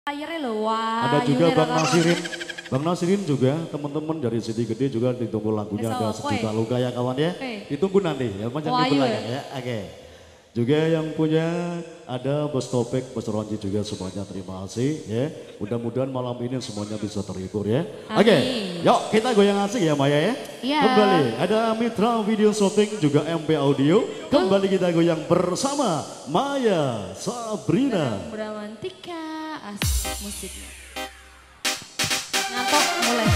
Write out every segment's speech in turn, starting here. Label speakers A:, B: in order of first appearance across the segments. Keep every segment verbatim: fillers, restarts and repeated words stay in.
A: Ada juga Bang Nasirin. Bang Nasirin juga teman-teman dari Siti Gede juga ditunggu lagunya ada Sejuta Luka ya kawan ya. Ditunggu nanti ya macam di belakang ya. Oke. Juga yang punya ada Bos Topik, Bos Ronji juga semuanya terima kasih ya. Mudah-mudahan malam ini semuanya bisa terhibur ya. Oke, yuk kita goyang asik ya Maya ya.
B: Yeah.
A: Kembali ada Mitra Video Shooting juga M P Audio. Kembali kita goyang bersama Maya Sabrina.
B: Bramantika asik musiknya. Ngantok mulai.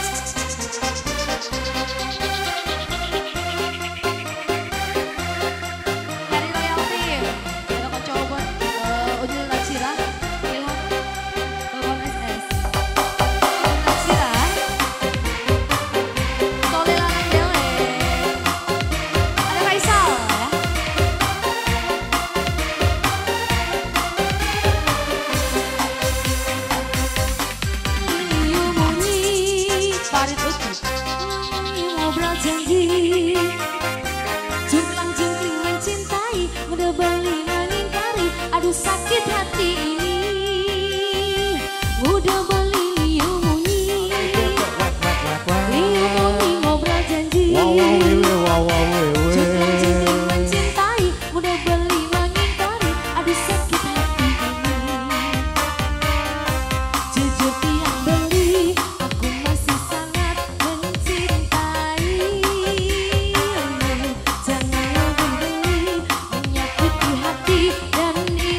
B: Sakit hati ini udah beli liu muni, liu muni ngobrol janji, janji mencintai udah beli mengingkari, aduh sakit hati ini. Jujur tiang beli, aku masih sangat mencintai. Jangan lebih beli, menyakiti hati dan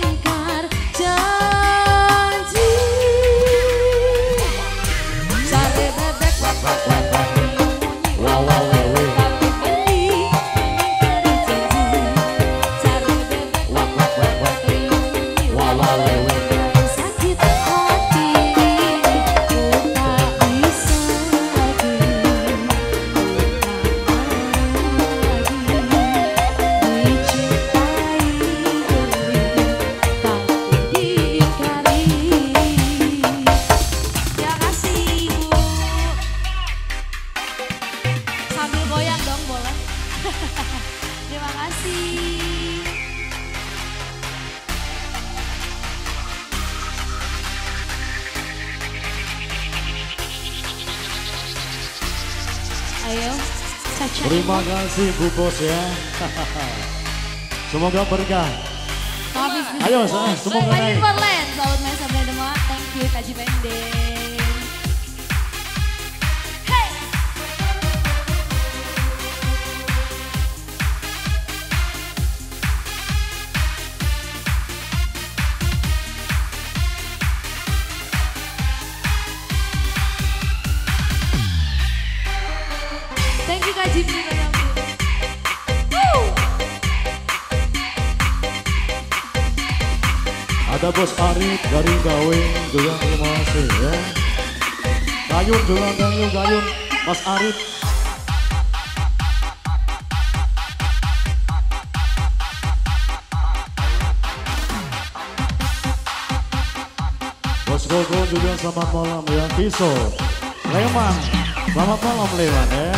B: terima kasih. Ayo, Caca.
A: Terima kasih Bu Bos ya. Semoga berkah. Ayo, semoga naik.
B: Berlen, Saud Mesa Bredema. Thank you, Kaji Pendek. Thank you Kak Jimmy.
A: Ada Bos Arif dari Gawing juga terima kasih ya. Gayun juga gayun gayun Mas Arif. Bos Gogo juga selamat malam ya. Kiso Leman selamat malam Leman ya.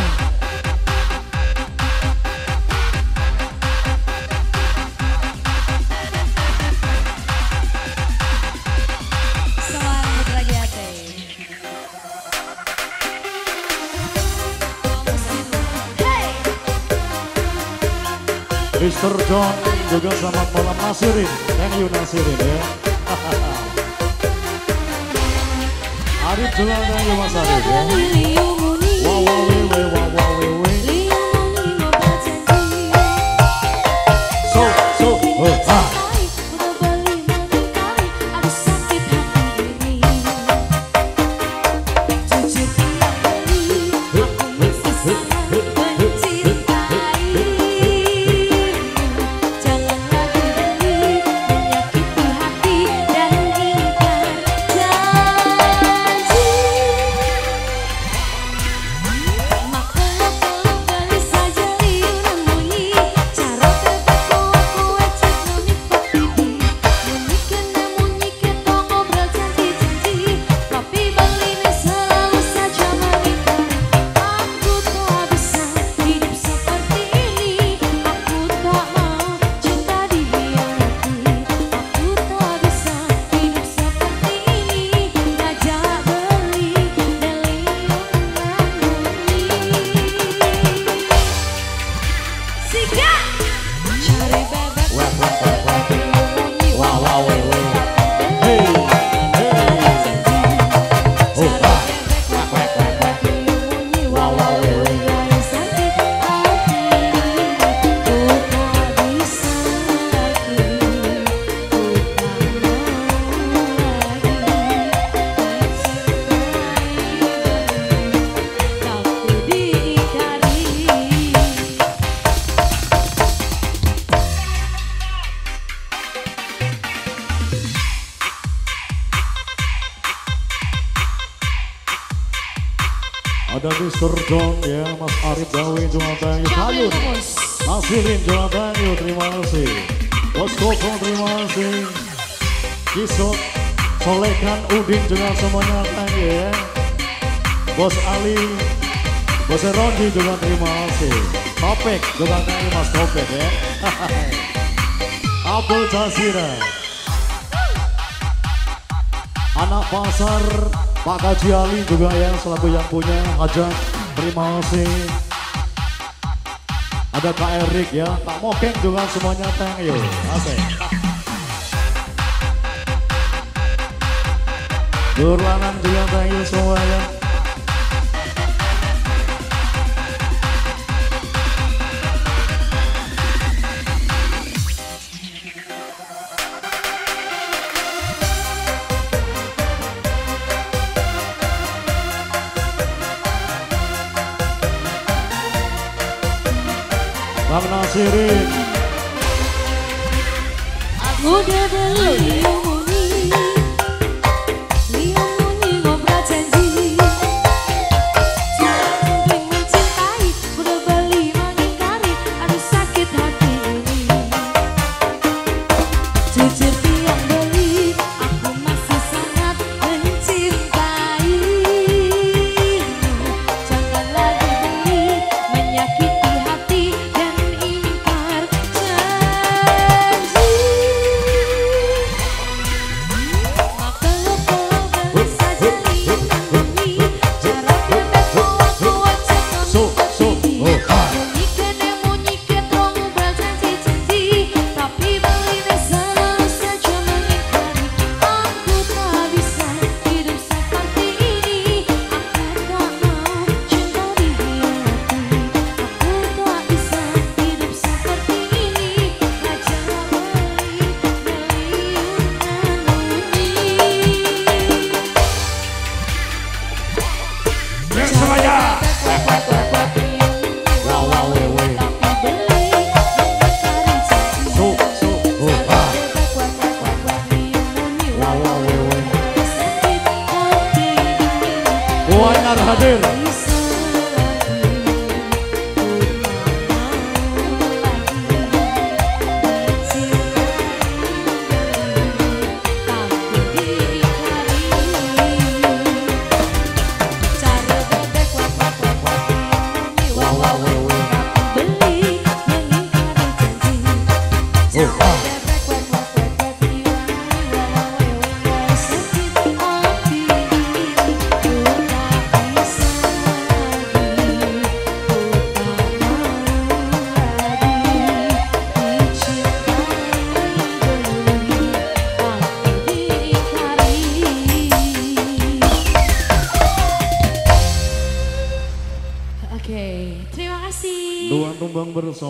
A: Mister John juga selamat malam Nasirin, thank you Nasirin ya. Arif juga thank you Mas Arif ya. Wow wow we wow wow we we. So so oh ah. Ada mister John ya, Mas Arif Dawi juga thank you. Kayun, Mas Wilin juga thank you, terima kasih. Bos Koko terima kasih. Kisok, Solekan, Udin juga semuanya thank you ya. Bos Ali, Bos Rondi juga terima kasih. Topek juga thank you Mas Topek ya. Apel Jasira. Anak pasar Pak Kaji Ali juga ya selaku yang punya hajat, terima kasih. Ada Kak Erik ya, Kak Mokeng juga semuanya thank you. Asik. Durlanan juga thank you semuanya. Bang Nasirin.
B: Aku udah beli muni, Lio muni ngobrol janji. Jangan mencintai, udah beli mengingkari, aduh sakit hati ini. Jujur tiang beli, aku masih sangat mencintai. Jangan lagi beli, menyakiti hati.
A: Hadir.
B: Oke, terima kasih.
A: Dua tumbang bersama.